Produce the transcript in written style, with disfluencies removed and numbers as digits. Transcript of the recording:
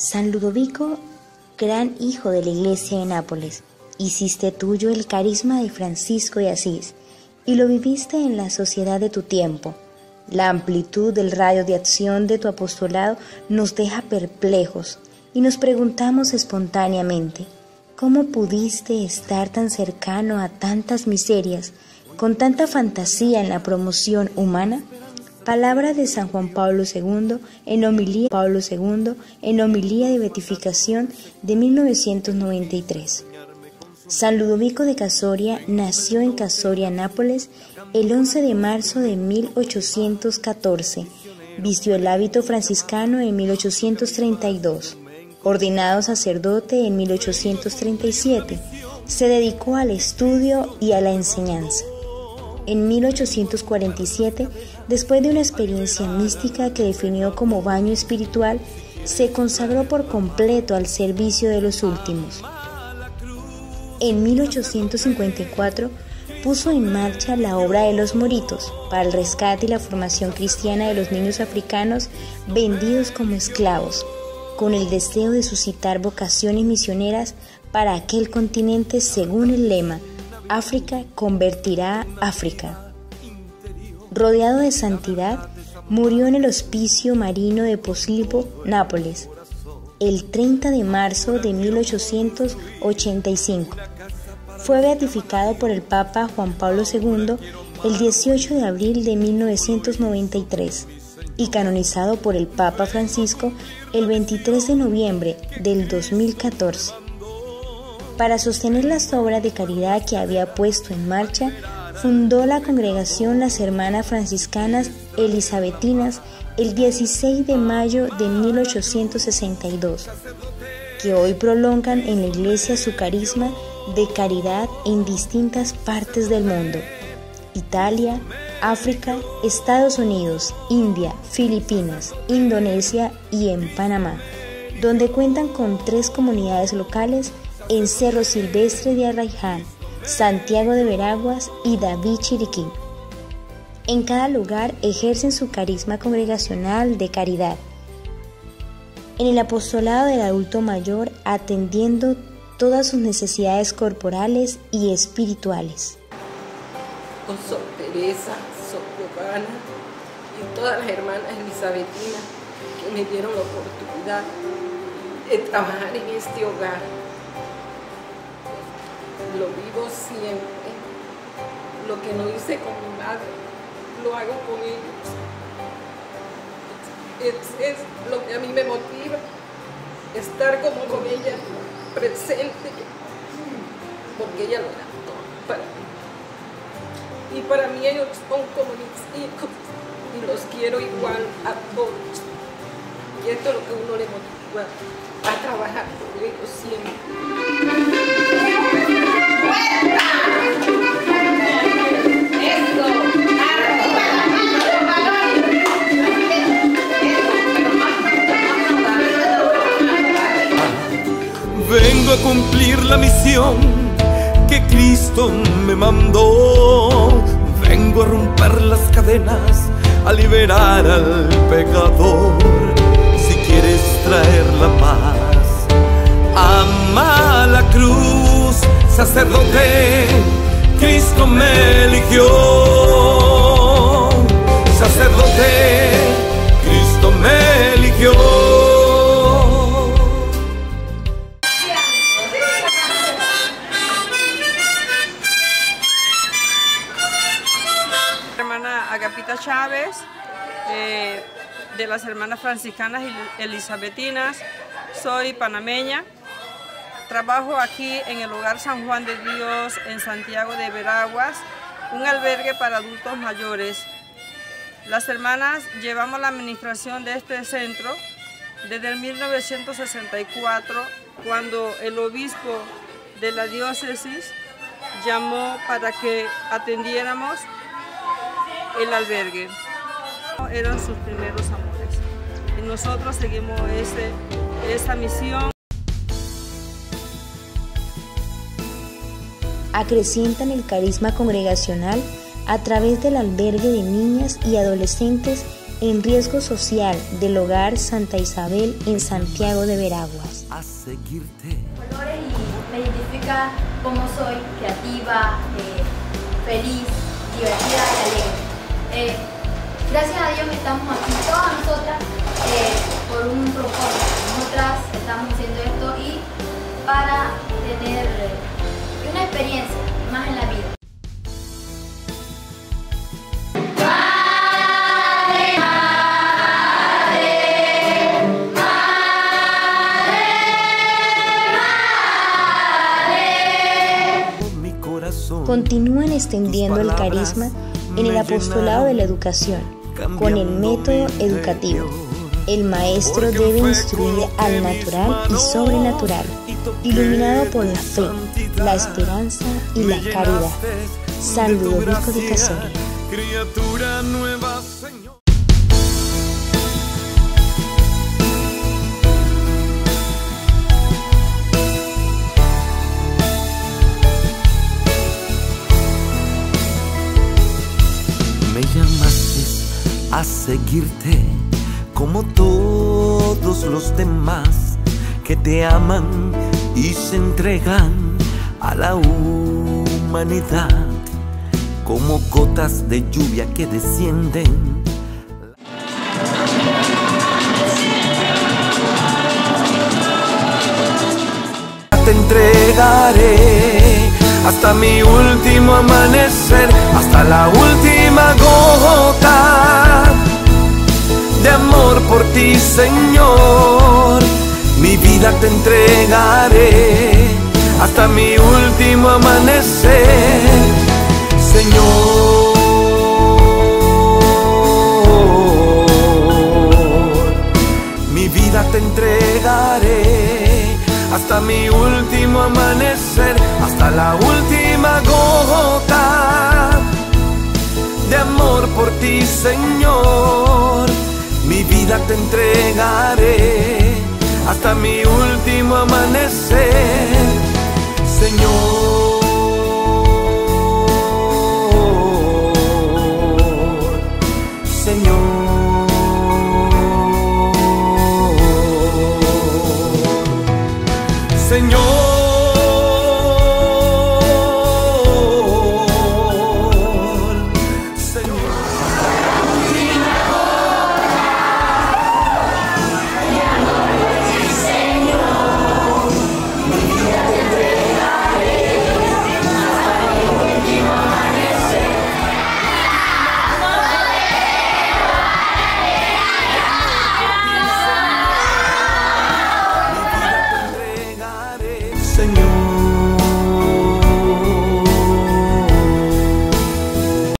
San Ludovico, gran hijo de la Iglesia de Nápoles, hiciste tuyo el carisma de Francisco de Asís y lo viviste en la sociedad de tu tiempo. La amplitud del radio de acción de tu apostolado nos deja perplejos y nos preguntamos espontáneamente, ¿cómo pudiste estar tan cercano a tantas miserias, con tanta fantasía en la promoción humana? Palabra de San Juan Pablo II en homilía de beatificación de 1993. San Ludovico de Casoria nació en Casoria, Nápoles, el 11 de marzo de 1814. Vistió el hábito franciscano en 1832. Ordenado sacerdote en 1837, se dedicó al estudio y a la enseñanza. En 1847, después de una experiencia mística que definió como baño espiritual, se consagró por completo al servicio de los últimos. En 1854, puso en marcha la obra de los Moritos para el rescate y la formación cristiana de los niños africanos vendidos como esclavos, con el deseo de suscitar vocaciones misioneras para aquel continente según el lema África convertirá a África. Rodeado de santidad, murió en el Hospicio Marino de Posillipo, Nápoles, el 30 de marzo de 1885. Fue beatificado por el Papa Juan Pablo II el 18 de abril de 1993 y canonizado por el Papa Francisco el 23 de noviembre del 2014. Para sostener las obras de caridad que había puesto en marcha, fundó la congregación Las Hermanas Franciscanas Elisabetinas el 16 de mayo de 1862, que hoy prolongan en la Iglesia su carisma de caridad en distintas partes del mundo: Italia, África, Estados Unidos, India, Filipinas, Indonesia y en Panamá, donde cuentan con 3 comunidades locales en Cerro Silvestre de Arraiján, Santiago de Veraguas y David Chiriquí. En cada lugar ejercen su carisma congregacional de caridad. En el apostolado del adulto mayor, atendiendo todas sus necesidades corporales y espirituales. Con Sor Teresa, Sor Giovanna y todas las hermanas elisabetinas que me dieron la oportunidad de trabajar en este hogar. Lo vivo siempre. Lo que no hice con mi madre, lo hago con ellos. Es lo que a mí me motiva, estar como con ella, presente, porque ella lo da todo para mí. Y para mí ellos son como mis hijos y los quiero igual a todos. Y esto es lo que uno le motiva a trabajar por ellos siempre. Vengo a cumplir la misión que Cristo me mandó. Vengo a romper las cadenas, a liberar al pecador. Si quieres traer la paz, ama la cruz. Sacerdote, Cristo me eligió. Sacerdote, Cristo me eligió. Hermana Agapita Chávez, de las Hermanas Franciscanas Elisabetinas. Soy panameña. Trabajo aquí en el Hogar San Juan de Dios en Santiago de Veraguas, un albergue para adultos mayores. Las hermanas llevamos la administración de este centro desde el 1964, cuando el obispo de la diócesis llamó para que atendiéramos el albergue. Eran sus primeros amores y nosotros seguimos esta misión. Acrecientan el carisma congregacional a través del albergue de niñas y adolescentes en riesgo social del Hogar Santa Isabel en Santiago de Veraguas. A seguirte. Colores y me identifica como soy, creativa, feliz, divertida y alegre. Gracias a Dios estamos aquí, todas nosotras, por un propósito. Nosotras estamos haciendo esto y para tener una experiencia más en la vida. Continúan extendiendo el carisma en el apostolado de la educación, con el método educativo. El maestro debe instruir al natural y sobrenatural, iluminado por la fe, la esperanza y la caridad. San Ludovico de Casoria. Criatura nueva, Señor. Me llamaste a seguirte como todos los demás que te aman y se entregan a la humanidad como gotas de lluvia que descienden. Te entregaré hasta mi último amanecer, hasta la última gota de amor por ti, Señor. Mi vida te entregaré hasta mi último amanecer, Señor. Mi vida te entregaré hasta mi último amanecer, hasta la última gota de amor por ti, Señor. Mi vida te entregaré hasta mi último amanecer, Señor. Señor. Señor, Señor. Señor.